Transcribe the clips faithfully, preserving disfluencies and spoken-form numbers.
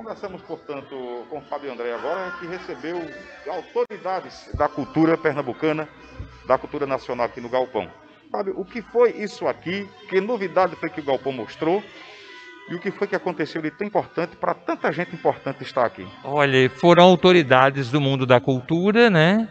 Conversamos, portanto, com o Fábio André agora, que recebeu autoridades da cultura pernambucana, da cultura nacional aqui no Galpão. Fábio, o que foi isso aqui? Que novidade foi que o Galpão mostrou? E o que foi que aconteceu de tão importante para tanta gente importante estar aqui? Olha, foram autoridades do mundo da cultura, né?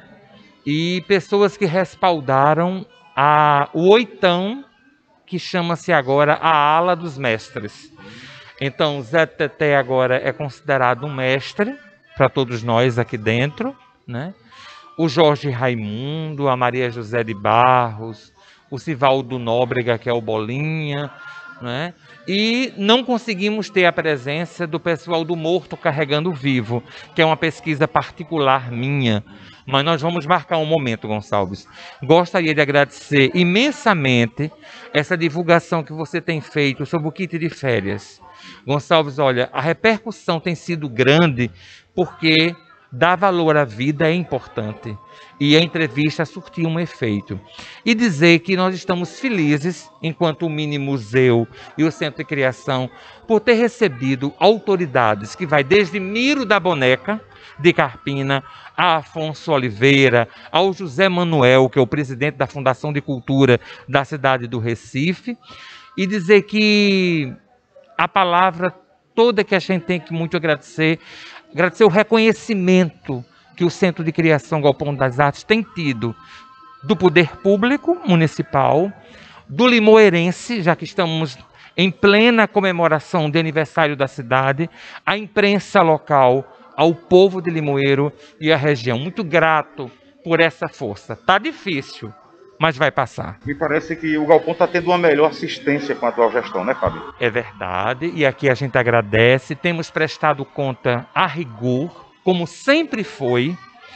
E pessoas que respaldaram a, o oitão, que chama-se agora a Ala dos Mestres. Então, Zé Teté agora é considerado um mestre para todos nós aqui dentro, né? O Jorge Raimundo, a Maria José de Barros, o Sivaldo Nóbrega, que é o Bolinha, né? E não conseguimos ter a presença do pessoal do Morto Carregando Vivo, que é uma pesquisa particular minha. Mas nós vamos marcar um momento, Gonçalves. Gostaria de agradecer imensamente essa divulgação que você tem feito sobre o kit de férias. Gonçalves, olha, a repercussão tem sido grande porque dar valor à vida é importante. E a entrevista surtiu um efeito. E dizer que nós estamos felizes, enquanto o Mini Museu e o Centro de Criação, por ter recebido autoridades que vai desde Miro da Boneca, de Carpina, a Afonso Oliveira, ao José Manuel, que é o presidente da Fundação de Cultura da cidade do Recife, e dizer que a palavra toda que a gente tem que muito agradecer, agradecer o reconhecimento que o Centro de Criação Galpão das Artes tem tido do poder público municipal, do limoeirense, já que estamos em plena comemoração de aniversário da cidade, a imprensa local, ao povo de Limoeiro e à região. Muito grato por essa força. Tá difícil, mas vai passar. Me parece que o Galpão está tendo uma melhor assistência com a atual gestão, né, Fábio? É verdade, e aqui a gente agradece. Temos prestado conta a rigor, como sempre foi,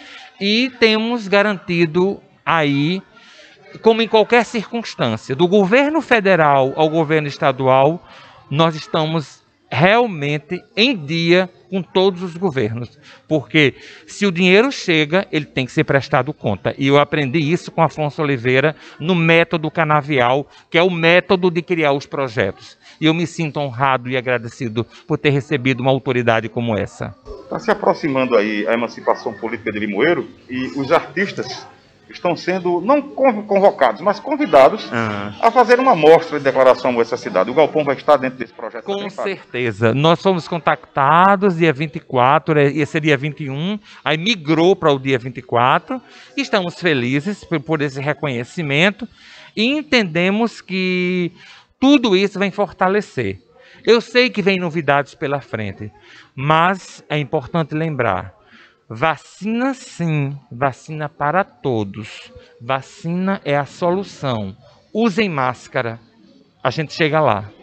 e temos garantido aí, como em qualquer circunstância, do governo federal ao governo estadual, nós estamos realmente em dia com todos os governos, porque se o dinheiro chega, ele tem que ser prestado conta. E eu aprendi isso com Afonso Oliveira no método canavial, que é o método de criar os projetos. E eu me sinto honrado e agradecido por ter recebido uma autoridade como essa. Está se aproximando aí a emancipação política de Limoeiro e os artistas estão sendo, não convocados, mas convidados ah. a fazer uma mostra de declaração a essa cidade. O Galpão vai estar dentro desse projeto? Com também, certeza. Fábio? Nós fomos contactados dia vinte e quatro, ia ser dia vinte e um, aí migrou para o dia vinte e quatro. Estamos felizes por, por esse reconhecimento e entendemos que tudo isso vem fortalecer. Eu sei que vem novidades pela frente, mas é importante lembrar: vacina sim, vacina para todos. Vacina é a solução. Usem máscara. A gente chega lá.